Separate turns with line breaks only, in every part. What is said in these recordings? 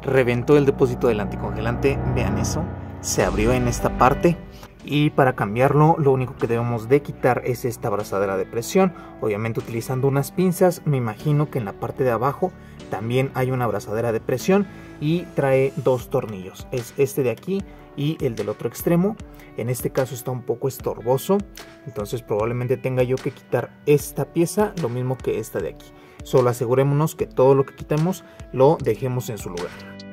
reventó el depósito del anticongelante. Vean eso, se abrió en esta parte. Y para cambiarlo, lo único que debemos de quitar es esta abrazadera de presión, obviamente utilizando unas pinzas. Me imagino que en la parte de abajo también hay una abrazadera de presión y trae dos tornillos, es este de aquí y el del otro extremo. En este caso está un poco estorboso, entonces probablemente tenga yo que quitar esta pieza, lo mismo que esta de aquí. Solo asegurémonos que todo lo que quitemos lo dejemos en su lugar.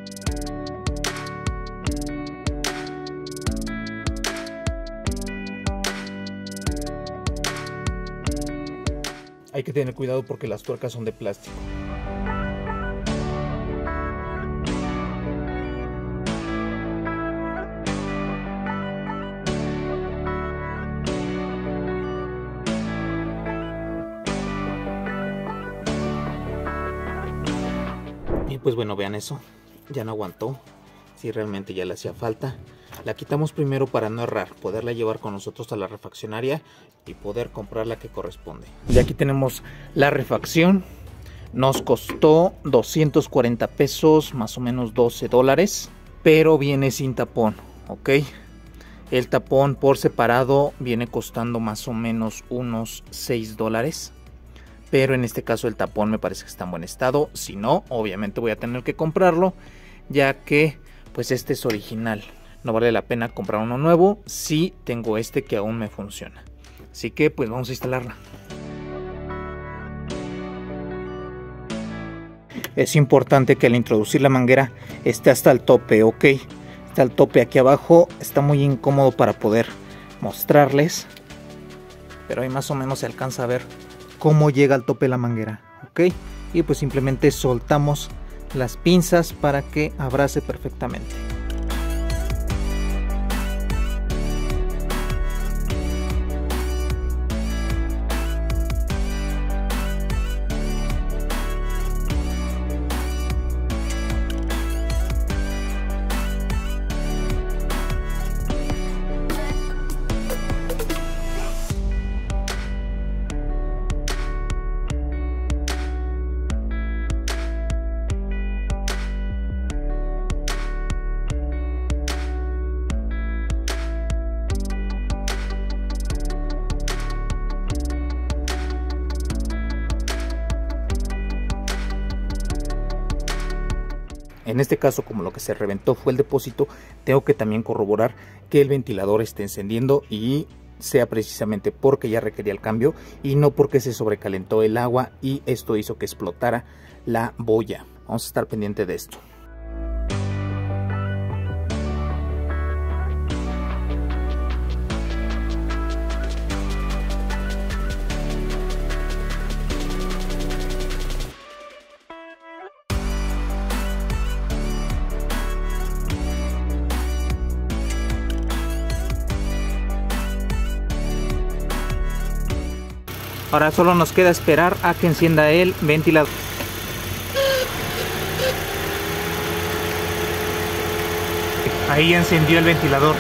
Hay que tener cuidado porque las tuercas son de plástico. Y pues bueno, vean eso, ya no aguantó. Si realmente ya le hacía falta. La quitamos primero para no errar, poderla llevar con nosotros a la refaccionaria y poder comprar la que corresponde. Y aquí tenemos la refacción. Nos costó 240 pesos, más o menos 12 dólares. Pero viene sin tapón, ¿ok? El tapón por separado viene costando más o menos unos 6 dólares. Pero en este caso el tapón me parece que está en buen estado. Si no, obviamente voy a tener que comprarlo, ya que pues este es original. No vale la pena comprar uno nuevo si tengo este que aún me funciona. Así que pues vamos a instalarla. Es importante que al introducir la manguera esté hasta el tope, ok. Está al tope aquí abajo, está muy incómodo para poder mostrarles. Pero ahí más o menos se alcanza a ver cómo llega al tope la manguera, ok. Y pues simplemente soltamos las pinzas para que abrace perfectamente. En este caso, como lo que se reventó fue el depósito, tengo que también corroborar que el ventilador esté encendiendo y sea precisamente porque ya requería el cambio y no porque se sobrecalentó el agua y esto hizo que explotara la boya. Vamos a estar pendiente de esto. Ahora solo nos queda esperar a que encienda el ventilador. Ahí encendió el ventilador.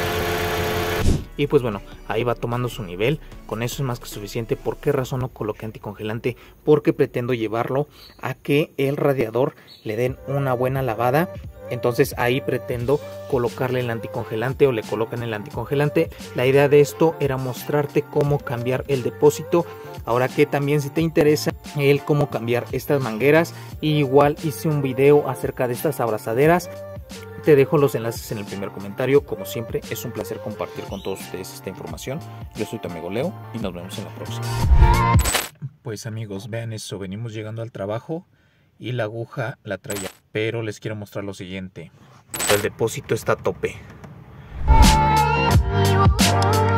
Y pues bueno, ahí va tomando su nivel. Con eso es más que suficiente. ¿Por qué razón no coloqué anticongelante? Porque pretendo llevarlo a que el radiador le den una buena lavada. Entonces ahí pretendo colocarle el anticongelante o le colocan el anticongelante. La idea de esto era mostrarte cómo cambiar el depósito. Ahora que también si te interesa el cómo cambiar estas mangueras, igual hice un video acerca de estas abrazaderas. Te dejo los enlaces en el primer comentario. Como siempre, es un placer compartir con todos ustedes esta información. Yo soy tu amigo Leo y nos vemos en la próxima. Pues amigos, vean eso, venimos llegando al trabajo y la aguja la traía. Pero les quiero mostrar lo siguiente. El depósito está a tope.